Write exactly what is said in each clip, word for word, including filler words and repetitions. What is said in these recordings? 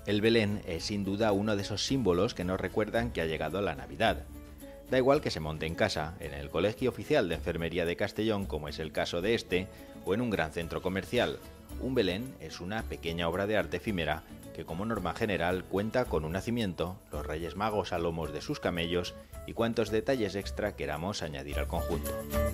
El Belén es sin duda uno de esos símbolos que nos recuerdan que ha llegado la Navidad. Da igual que se monte en casa, en el Colegio Oficial de Enfermería de Castellón, como es el caso de este, o en un gran centro comercial. Un Belén es una pequeña obra de arte efímera que, como norma general, cuenta con un nacimiento, los Reyes Magos a lomos de sus camellos y cuantos detalles extra queramos añadir al conjunto.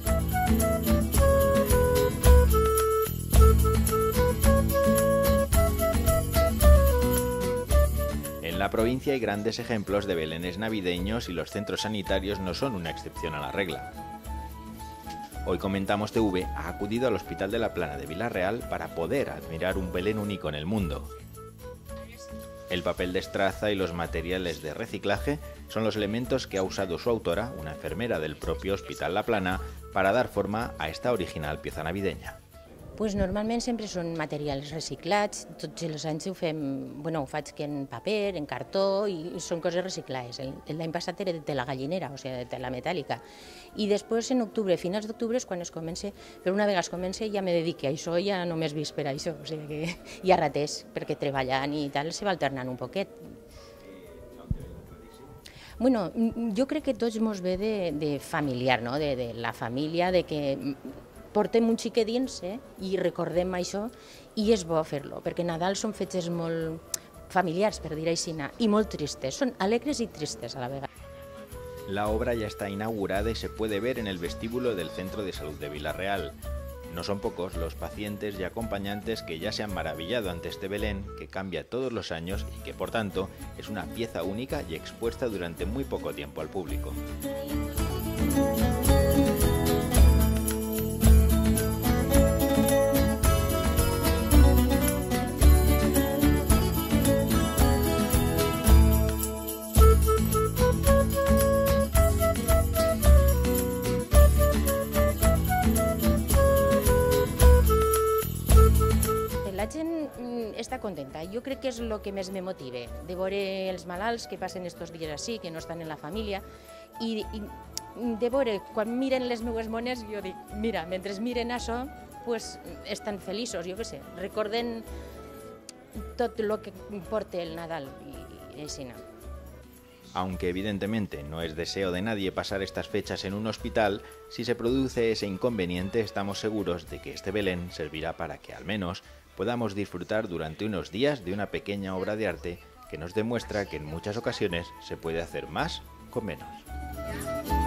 En la provincia hay grandes ejemplos de belenes navideños y los centros sanitarios no son una excepción a la regla. Hoy Comentamos T V ha acudido al Hospital de la Plana de Vila-real para poder admirar un Belén único en el mundo. El papel de estraza y los materiales de reciclaje son los elementos que ha usado su autora, una enfermera del propio Hospital La Plana, para dar forma a esta original pieza navideña. Pues normalment sempre són materials reciclats, tots els anys ho fem, bueno, ho faig que en paper, en cartó, i són coses reciclades. L'any passat era de tela gallinera, o sigui, de tela metàl·lica. I després, en octubre, finals d'octubre, és quan es comença, però una vegada es comença ja me dedique a això, ja només visc per a això, o sigui que hi ha raters, perquè treballant i tal se va alternant un poquet. Bueno, jo crec que tots mos ve de, de familiar, no? de, de la família, de que portem un xiquet dins eh? i recordem això, i és bo fer-lo, perquè Nadal són fetges molt familiars, per dir així, i molt tristes, són alegres i tristes a la vegada. La obra ya está inaugurada y se puede ver en el vestíbulo del Centro de Salud de Vila-real. No son pocos los pacientes y acompañantes que ya se han maravillado ante este Belén, que cambia todos los años y que, por tanto, es una pieza única y expuesta durante muy poco tiempo al público. La gent està contenta, jo crec que és el que més me motiva, de veure els malalts que passen estos dies així, que no estan en la família, i, i de veure, quan miren les meves mones, jo dic, mira, mentre miren això, pues, estan feliços, jo què sé, recorden tot el que porta el Nadal i així. Aunque evidentemente no es deseo de nadie pasar estas fechas en un hospital, si se produce ese inconveniente estamos seguros de que este Belén servirá para que al menos podamos disfrutar durante unos días de una pequeña obra de arte que nos demuestra que en muchas ocasiones se puede hacer más con menos.